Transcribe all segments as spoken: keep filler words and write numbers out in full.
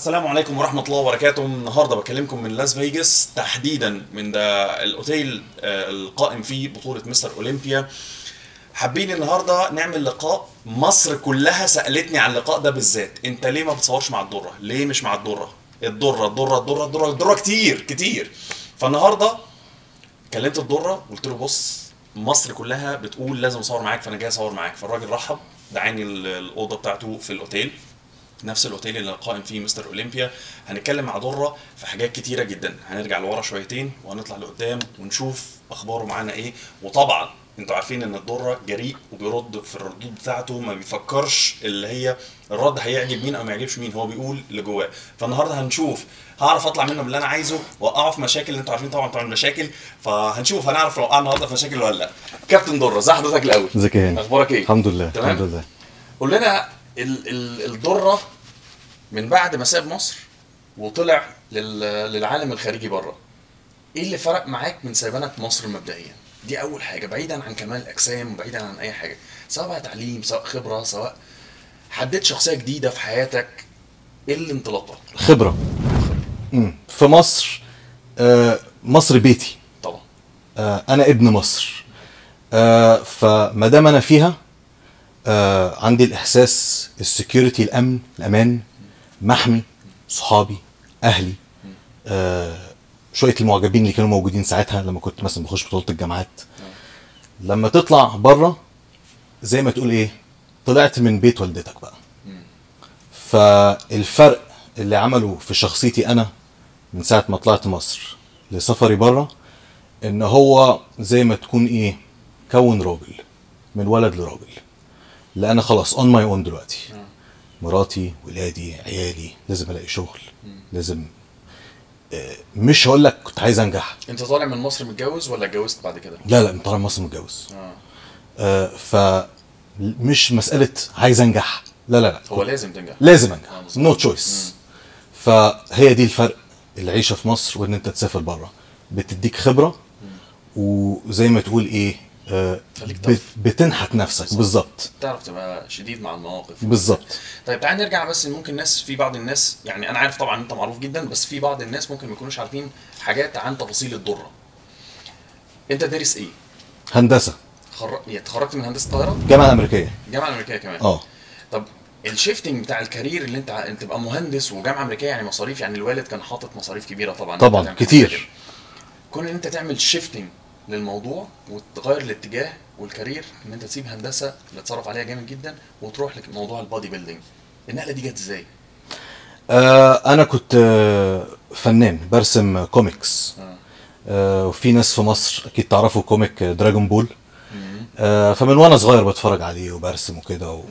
السلام عليكم ورحمة الله وبركاته. النهاردة بكلمكم من لاس فيجاس، تحديدا من ده الاوتيل آه، القائم فيه بطولة مستر اولمبيا. حابين النهاردة نعمل لقاء. مصر كلها سألتني عن اللقاء ده بالذات، انت ليه ما بتصورش مع الدرة؟ ليه مش مع الدرة؟ الدرة الدرة الدرة الدرة الدرة كتير كتير. فالنهاردة كلمت الدرة قلت له بص، مصر كلها بتقول لازم اصور معاك، فانا جاي اصور معاك. فالراجل رحب، دعاني الاوضه بتاعته في الاوتيل، نفس الاوتيل اللي قائم فيه مستر اولمبيا. هنتكلم مع دره في حاجات كتيره جدا، هنرجع لورا شويتين وهنطلع لقدام ونشوف اخباره معانا ايه. وطبعا انتوا عارفين ان الدره جريء وبيرد في الردود بتاعته، ما بيفكرش اللي هي الرد هيعجب مين او ما يعجبش مين، هو بيقول اللي جواه. فالنهارده هنشوف هعرف اطلع منه باللي انا عايزه واقعه في مشاكل اللي انتوا عارفين طبعا بتوع المشاكل. فهنشوف هنعرف نوقع النهارده في مشاكل ولا لا. كابتن دره، ازي حضرتك الاول؟ ازيك يا هاني؟ اخبارك ايه؟ الحمد لله. تمام؟ الحمد لله. قول لنا ال ال الدره من بعد ما ساب مصر وطلع لل للعالم الخارجي بره، ايه اللي فرق معاك من سيبانك مصر مبدئيا؟ دي اول حاجه، بعيدا عن كمال الاجسام وبعيدا عن اي حاجه، سواء بقى تعليم سواء خبره سواء حددت شخصيه جديده في حياتك. ايه الانطلاقه؟ خبره. امم في مصر، آه مصر بيتي طبعا. آه انا ابن مصر. آه فما دام انا فيها، آه عندي الاحساس السكيورتي، الامن الامان، محمي، صحابي، اهلي، آه شويه المعجبين اللي كانوا موجودين ساعتها لما كنت مثلا بخش بطوله الجامعات. لما تطلع بره زي ما تقول ايه، طلعت من بيت والدتك بقى. فالفرق اللي عمله في شخصيتي انا من ساعه ما طلعت مصر لسفري بره، ان هو زي ما تكون ايه، كون راجل من ولد لراجل. لان انا خلاص اون ماي اون دلوقتي، مراتي، ولادي، عيالي، لازم الاقي شغل، لازم آه مش هقول لك كنت عايز انجح. انت طالع من مصر متجوز ولا اتجوزت بعد كده؟ لا لا، من طالع من مصر متجوز. اه, آه ف مش مساله عايز انجح، لا لا لا، هو لازم تنجح، لازم انجح، آه نو تشويس. فهي دي الفرق، العيشه في مصر وان انت تسافر بره بتديك خبره، وزي ما تقول ايه، آه بت بتنحت نفسك. بالظبط، تعرف تبقى شديد مع المواقف. بالظبط. طيب تعال نرجع بس، ممكن ناس، في بعض الناس، يعني انا عارف طبعا انت معروف جدا، بس في بعض الناس ممكن ما يكونوش عارفين حاجات عن تفاصيل الدره. انت دارس ايه؟ هندسه. خر... يعني اتخرجت من هندسه القاهره؟ الجامعه الامريكيه. الجامعه الامريكيه كمان؟ اه. طب الشيفتنج بتاع الكارير اللي انت انت تبقى مهندس وجامعه امريكيه، يعني مصاريف، يعني الوالد كان حاطط مصاريف كبيره طبعا طبعا كتير. كون ان انت تعمل شيفتنج للموضوع وتغير الاتجاه والكارير، ان انت تسيب هندسه اللي اتصرف عليها جامد جدا وتروح لموضوع البادي بيلدينج، النقله دي جت ازاي؟ آه انا كنت آه فنان برسم كوميكس. آه. آه وفي ناس في مصر اكيد تعرفوا كوميك دراجون بول. آه فمن وانا صغير بتفرج عليه وبرسم وكده و...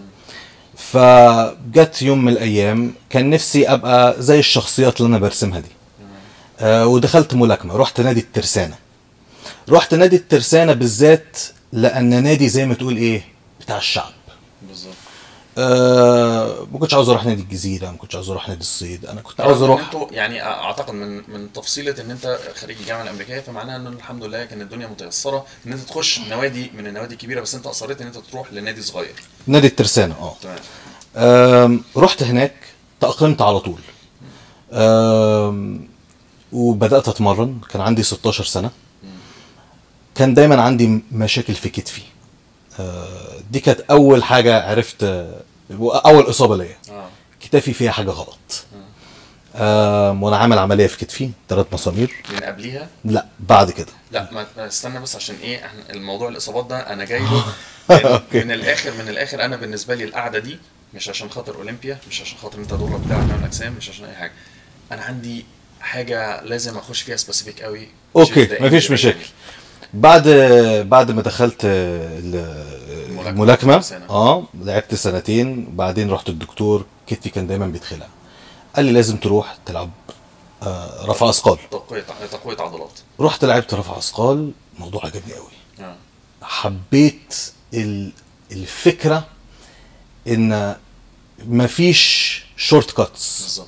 فجت يوم من الايام كان نفسي ابقى زي الشخصيات اللي انا برسمها دي. آه ودخلت ملاكمه، رحت نادي الترسانه. رحت نادي الترسانه بالذات لان نادي زي ما تقول ايه، بتاع الشعب. بالظبط. آه ما كنتش عاوز اروح نادي الجزيره، ما كنتش عاوز اروح نادي الصيد، انا كنت عاوز اروح. انتوا يعني اعتقد من من تفصيله ان انت خريج الجامعه الامريكيه، فمعناها ان الحمد لله كانت الدنيا متيسره ان انت تخش نوادي من النوادي الكبيره، بس انت اصريت ان انت تروح لنادي صغير. نادي الترسانه. اه تمام. آه رحت هناك، تأقلمت على طول. آه وبدأت اتمرن، كان عندي ستاشر سنه. كان دايما عندي مشاكل في كتفي. آه دي كانت اول حاجه عرفت، آه اول اصابه ليا. اه كتافي فيها حاجه غلط. آه وانا عامل عمليه في كتفي، ثلاث مسامير. من قبليها؟ لا بعد كده. لا ما استنى بس، عشان ايه احنا الموضوع الاصابات ده انا جاي له من, من الاخر من الاخر انا بالنسبه لي القعده دي مش عشان خاطر اولمبيا، مش عشان خاطر انت دور بتاعك عن اجسام، مش عشان اي حاجه. انا عندي حاجه لازم اخش فيها سبيسيفيك قوي. اوكي مفيش مشاكل. بعد بعد ما دخلت الملاكمه، اه لعبت سنتين، بعدين رحت الدكتور، كتفي كان دايما بيتخلع. قال لي لازم تروح تلعب آه رفع اثقال، تقويه تقويه عضلات. رحت لعبت رفع اثقال، الموضوع عجبني قوي. آه. حبيت الفكره ان مفيش شورت كاتس. بالظبط.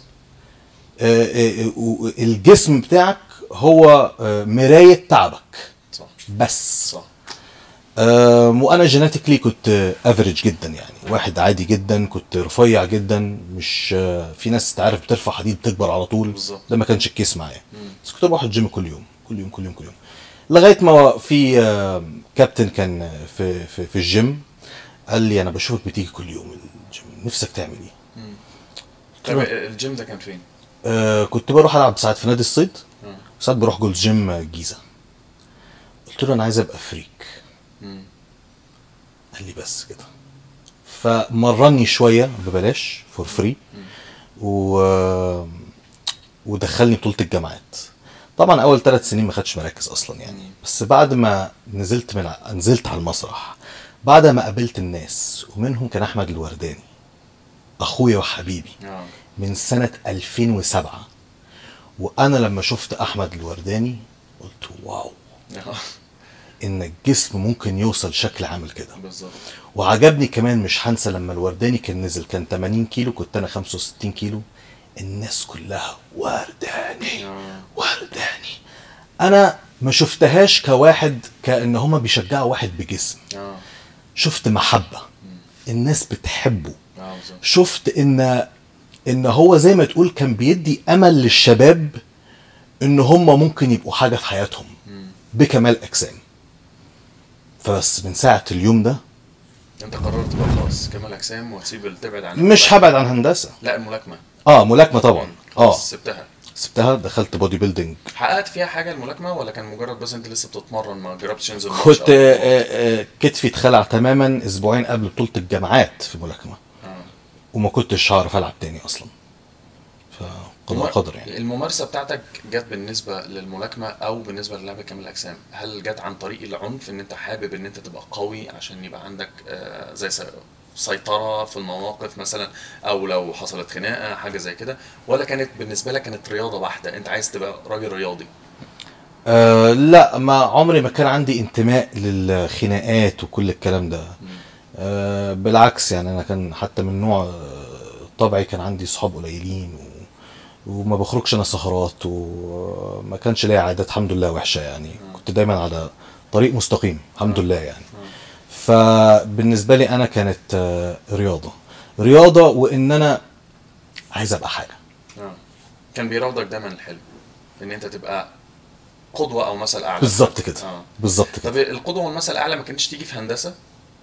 الجسم بتاعك هو مرايه تعبك. صح. بس صح. أم، وانا جيناتيكلي كنت افريج جدا، يعني واحد عادي جدا، كنت رفيع جدا، مش آه، في ناس تعرف بترفع حديد تكبر على طول. بالظبط. ده ما كانش الكيس معايا. بس كنت بروح الجيم كل يوم كل يوم كل يوم كل يوم لغايه ما في آم، كابتن كان في في في الجيم قال لي انا بشوفك بتيجي كل يوم الجيم، نفسك تعمل ايه؟ طب الجيم ده كان فين؟ آه كنت بروح العب ساعات في نادي الصيد، مم. وساعات بروح جولد جيم الجيزه. قلت له انا عايز ابقى فريك. مم. قال لي بس كده. فمرني شويه ببلاش فور فري، و ودخلني بطوله الجامعات. طبعا اول ثلاث سنين ما خدش مراكز اصلا يعني، بس بعد ما نزلت من ع- نزلت على المسرح، بعد ما قابلت الناس ومنهم كان احمد الورداني اخويا وحبيبي اه من سنه ألفين وسبعة. وانا لما شفت احمد الورداني قلت واو، آه. ان الجسم ممكن يوصل شكل عامل كده. بالظبط. وعجبني كمان، مش هنسى لما الورداني كان نزل كان ثمانين كيلو، كنت انا خمسة وستين كيلو، الناس كلها ورداني آه. ورداني. انا ما شفتهاش كواحد كأن هما بيشجعوا واحد بجسم، اه شفت محبة، الناس بتحبه. اه بالظبط. شفت ان ان هو زي ما تقول كان بيدي امل للشباب ان هم ممكن يبقوا حاجة في حياتهم بكمال اجسام. فبس من ساعة اليوم ده انت قررت بقى خلاص كمال اجسام وتسيب تبعد عن مش الملاكمة. هبعد عن هندسة. لا الملاكمه. اه ملاكمة طبعا. اه خلاص سبتها. سبتها، دخلت بودي بيلدينج. حققت فيها حاجه الملاكمه ولا كان مجرد بس انت لسه بتتمرن ما جربتش تنزل ماتش كنت أو آه، بطولة؟ آه، كتفي اتخلع تماما اسبوعين قبل بطولة الجامعات في ملاكمة، آه. وما كنتش هعرف العب تاني اصلا. فقضاء المر- قدر يعني. الممارسه بتاعتك جت بالنسبه للملاكمه او بالنسبه للعب كمال الاجسام، هل جت عن طريق العنف ان انت حابب ان انت تبقى قوي عشان يبقى عندك آه، زي س- سيطره في المواقف مثلا، او لو حصلت خناقه حاجه زي كده، ولا كانت بالنسبه لك كانت رياضه بحته انت عايز تبقى راجل رياضي؟ أه لا، ما عمري ما كان عندي انتماء للخناقات وكل الكلام ده. أه بالعكس، يعني انا كان حتى من نوع آه، طبعي كان عندي صحاب قليلين، و وما بخرجش انا سهرات، وما كانش ليا عادات الحمد لله وحشه يعني. كنت دايما على طريق مستقيم الحمد لله يعني. فبالنسبه لي انا كانت آه، رياضه رياضه وان انا عايز ابقى حاجه. آه. كان بيراودك دايما الحلم ان انت تبقى قدوه او مثل اعلى. بالظبط كده. اه بالظبط طب كده. القدوه والمثل الاعلى ما كانتش تيجي في هندسه؟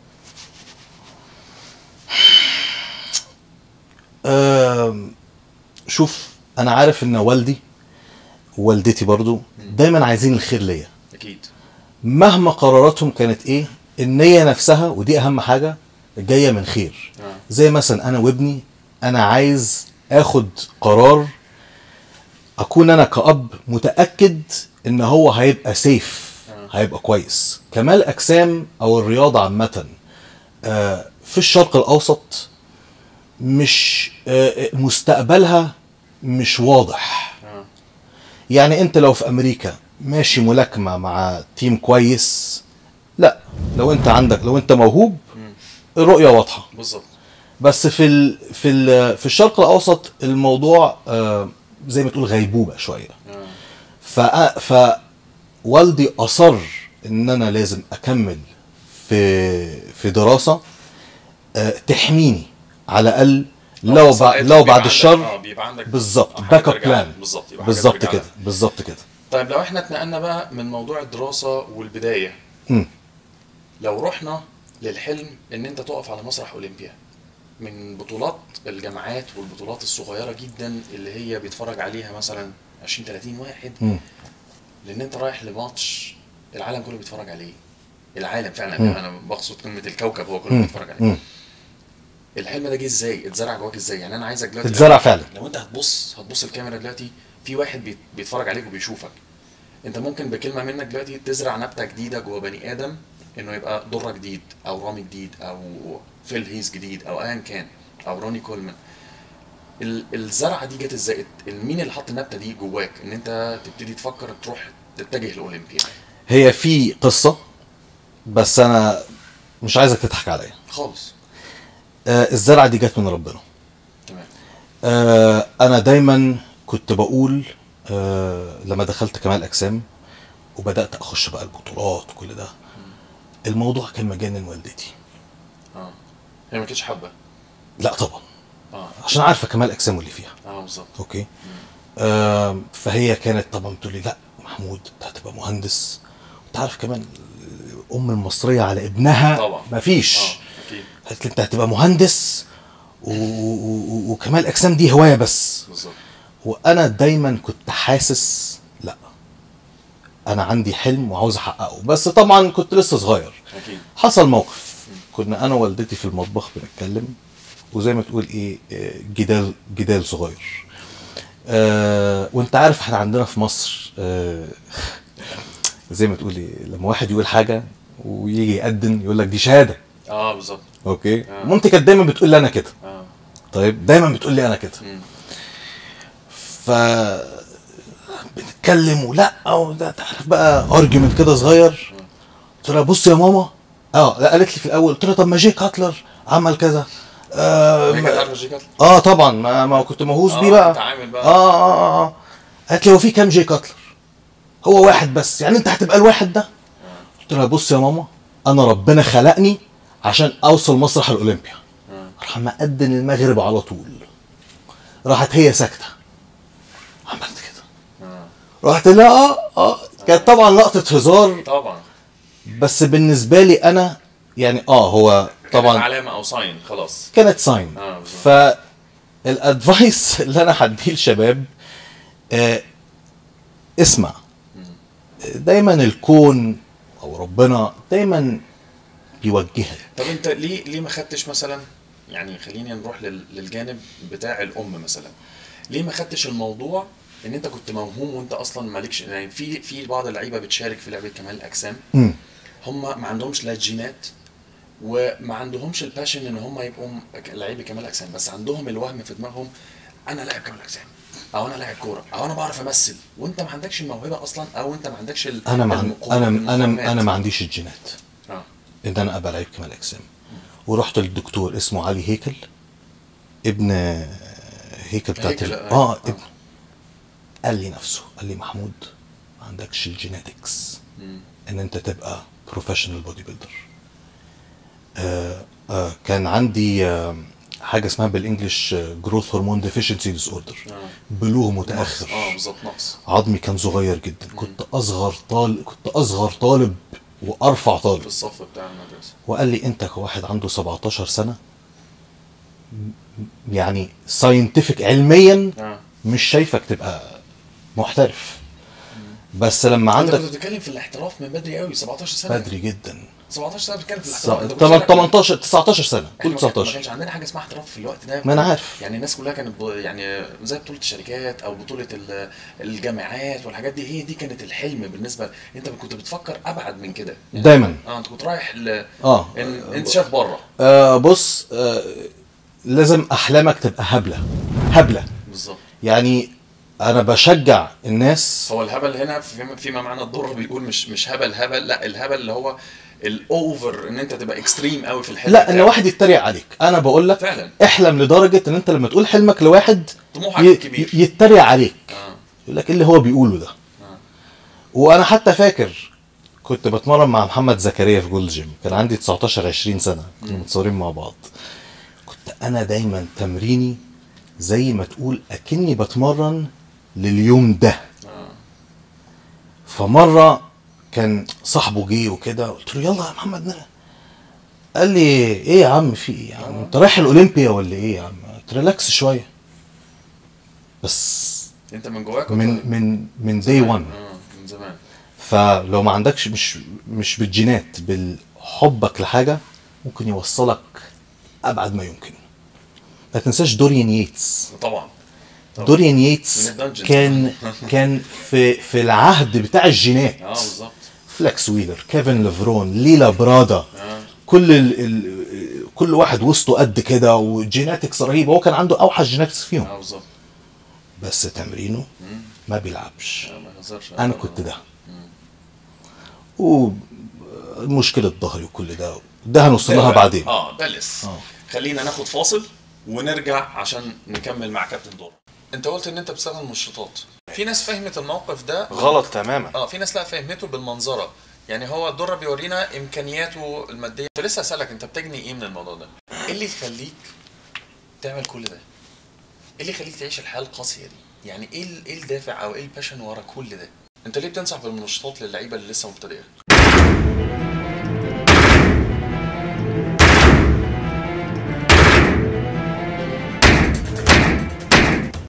آم، شوف، انا عارف ان والدي ووالدتي برضو دايما عايزين الخير ليا، اكيد. مهما قراراتهم كانت ايه، النية نفسها ودي اهم حاجة جاية من خير. آه. زي مثلا انا وابني، انا عايز اخد قرار اكون انا كأب متأكد ان هو هيبقى سيف، هيبقى كويس. كمال اجسام او الرياضة عامة آه، في الشرق الاوسط مش آه، مستقبلها مش واضح. اه يعني انت لو في امريكا ماشي ملاكمة مع تيم كويس، لا، لو انت عندك لو انت موهوب الرؤية واضحة. بالظبط. بس في ال في ال في الشرق الاوسط الموضوع آه، زي ما تقول غيبوبة شوية. اه ف فوالدي اصر ان انا لازم اكمل في في دراسة آه، تحميني على الاقل، لو بس بع- لقيت لو بيبقى بعد عندك- الشر. اه بيبقى عندك بالظبط، آه، حاجة باك اب ترجع لك. بلان. بالظبط يبقى حاجة بالظبط ترجع كده لك. بالظبط كده. طيب لو احنا اتنقلنا بقى من موضوع الدراسة والبداية، مم. لو رحنا للحلم ان انت تقف على مسرح اولمبيا، من بطولات الجامعات والبطولات الصغيرة جدا اللي هي بيتفرج عليها مثلا عشرين تلاتين واحد، مم. لان انت رايح لماتش العالم كله بيتفرج عليه، العالم فعلا، مم. انا بقصد كلمة الكوكب هو كله مم. بيتفرج عليه. مم. الحلم ده جه ازاي؟ اتزرع جواك ازاي؟ يعني انا عايزك دلوقتي اتزرع لو- فعلا. لو انت هتبص هتبص الكاميرا دلوقتي في واحد بيت- بيتفرج عليك وبيشوفك، انت ممكن بكلمه منك دلوقتي تزرع نبته جديده جوه بني ادم، انه يبقى دره جديد او رامي جديد او فيل هيز جديد او ايا كان او روني كولمان. ال- الزرعه دي جت ازاي؟ مين اللي حط النبته دي جواك ان انت تبتدي تفكر تروح تتجه لاولمبيا؟ هي في قصة، بس انا مش عايزك تضحك عليا. خالص. آه الزرعة دي جت من ربنا. تمام. آه انا دايما كنت بقول آه لما دخلت كمال اجسام وبدأت اخش بقى البطولات وكل ده، الموضوع كان مجنن والدتي. اه هي ما كانتش حابه؟ لا طبعا. اه عشان عارفه كمال اجسامه اللي فيها. اه بالظبط. اوكي. آه فهي كانت طبعا بتقول لي لا محمود انت هتبقى مهندس. انت عارف كمان الام المصريه على ابنها طبعا مفيش. اه اكيد. قالت لي انت هتبقى مهندس و... و... وكمال اجسام دي هوايه بس. بالظبط. وانا دايما كنت حاسس لا انا عندي حلم وعاوز احققه، بس طبعا كنت لسه صغير. اكيد. حصل موقف، كنا انا ووالدتي في المطبخ بنتكلم، وزي ما تقول ايه جدال جدال صغير. آه وانت عارف احنا عندنا في مصر آه زي ما تقول ايه، لما واحد يقول حاجه ويجي يقدم يقول لك دي شهاده. اه بالظبط. اوكي. آه. مامتي كانت دايما بتقول لي انا كده. اه طيب دايما بتقول لي انا كده. ف بنتكلم ولا او ده تعرف بقى ارجيومنت كده صغير. قلت لها بص يا ماما. اه لا قالت لي في الاول، قلت لها طب ما جاي كاتلر عمل كذا. آه هي كانت عارفه جي كاتلر؟ اه طبعا ما, ما كنت مهووس آه بيه بقى. انت عامل بقى. اه اه اه قالت لي هو في كام جاي كاتلر؟ هو واحد بس، يعني انت هتبقى الواحد ده؟ قلت لها بص يا ماما انا ربنا خلقني عشان اوصل مسرح الاولمبيا. راح مقدم المغرب على طول. راحت هي ساكته. عملت كده. رحت لا اه اه كانت طبعا لقطه هزار طبعا. بس بالنسبه لي انا يعني اه هو طبعا كانت علامه او ساين خلاص. كانت ساين. اه بالظبط. فالادفايس اللي انا هديه للشباب آه اسمع. دايما الكون او ربنا دايما بيوجهك. طب انت ليه ليه ما خدتش مثلا، يعني خلينا نروح لل- للجانب بتاع الام مثلا، ليه ما خدتش الموضوع ان انت كنت موهوم وانت اصلا مالكش، يعني في في بعض اللعيبه بتشارك في لعبه كمال الاجسام مم. هم ما عندهمش لا جينات وما عندهمش الباشن ان هم يبقوا لعيبه كمال اجسام، بس عندهم الوهم في دماغهم انا لاعب كمال اجسام او انا لاعب كوره او انا بعرف امثل، وانت ما عندكش الموهبه اصلا او انت ما عندكش ال- انا ما المقو- انا المقومات. انا انا ما عنديش الجينات اه ان انا ابقى لعيب كمال اجسام. ورحت للدكتور اسمه علي هيكل، ابن هيكل بتاعت هيكل، ال- آه. اه آه. ابن. قال لي نفسه، قال لي محمود ما عندكش الجيناتكس ان انت تبقى بروفيشنال بودي بيلدر. آه آه كان عندي آه حاجه اسمها بالانجلش جروث هرمون ديفيشنسي ديس اوردر، بلوغ متاخر. اه بالظبط نقص. عظمي كان صغير جدا، كنت اصغر طالب كنت اصغر طالب وارفع في طالب. الصف بتاع المدرسه. وقال لي انت كواحد عنده سبعتاشر سنه يعني ساينتفك علميا اه مش شايفك تبقى محترف، بس لما انت عندك كنت بتتكلم في الاحتراف من بدري قوي، سبعتاشر سنه. بدري جدا. سبعتاشر سنه بتتكلم في س- الاحتراف. أنت كنت شايف- تمنتاشر تسعتاشر سنه احنا قول ما كان- ما تسعتاشر. كانش عندنا حاجه اسمها احتراف في الوقت ده. ما انا عارف. يعني الناس كلها كانت ب- يعني زي بطوله الشركات او بطوله ال- الجامعات والحاجات دي، هي دي كانت الحلم بالنسبه. انت كنت بتفكر ابعد من كده يعني. دايما. اه انت كنت رايح ل... اه إن... انت شايف بره. آه بص آه لازم احلامك تبقى هبله هبله. بالظبط. يعني انا بشجع الناس. هو الهبل هنا فيما, فيما معنى الضر بيقول مش مش هبل هبل، لا الهبل اللي هو الاوفر، ان انت تبقى اكستريم قوي في الحلم. لا ان بتاعك. واحد يتريق عليك. انا بقول لك فعلا. احلم لدرجه ان انت لما تقول حلمك لواحد طموحك ي- كبير. يتريق عليك. اه يقول لك ايه اللي هو بيقوله ده. اه وانا حتى فاكر كنت بتمرن مع محمد زكريا في جولد جيم، كان عندي تسعتاشر عشرين سنه، كنا متصورين مع بعض. كنت انا دايما تمريني زي ما تقول اكني بتمرن لليوم ده. اه فمره كان صاحبه جه وكده، قلت له يلا يا محمد نلعب. قال لي ايه يا عم في ايه يا عم انت رايح الاولمبيا ولا ايه يا عم؟ تريلاكس شويه. بس انت من جواك من ولا- من من داي زمان. واحد. اه من زمان. فلو ما عندكش مش مش بالجينات، بالحبك لحاجه ممكن يوصلك ابعد ما يمكن. ما تنساش دوريان ييتس. طبعا. طبعا. دوريان ييتس من الدنجن. كان كان في في العهد بتاع الجينات. اه بالظبط. فليكس ويلر، كيفن ليفرون، ليلا برادا. اه كل ال ال كل واحد وسطه قد كده وجيناتكس رهيبه، هو كان عنده اوحش جيناتكس فيهم. اه بالظبط. بس تمرينه ما بيلعبش. اه ما يهزرش. انا كنت ده. ومشكله ظهري وكل ده ده هنوصل لها بعدين. اه ده لسه. آه. خلينا ناخد فاصل ونرجع عشان نكمل مع كابتن دور. انت قلت ان انت بتستخدم مشرطات. في ناس فهمت الموقف ده غلط تماما. اه في ناس لا فهمته بالمنظره، يعني هو الدره بيورينا امكانياته الماديه. كنت لسه اسالك انت بتجني ايه من الموضوع ده؟ ايه اللي يخليك تعمل كل ده؟ ايه اللي يخليك تعيش الحياه القاسيه دي؟ يعني ايه ال- ايه الدافع او ايه الباشن ورا كل ده؟ انت ليه بتنصح بالمنشطات للعيبه اللي لسه مبتدئه؟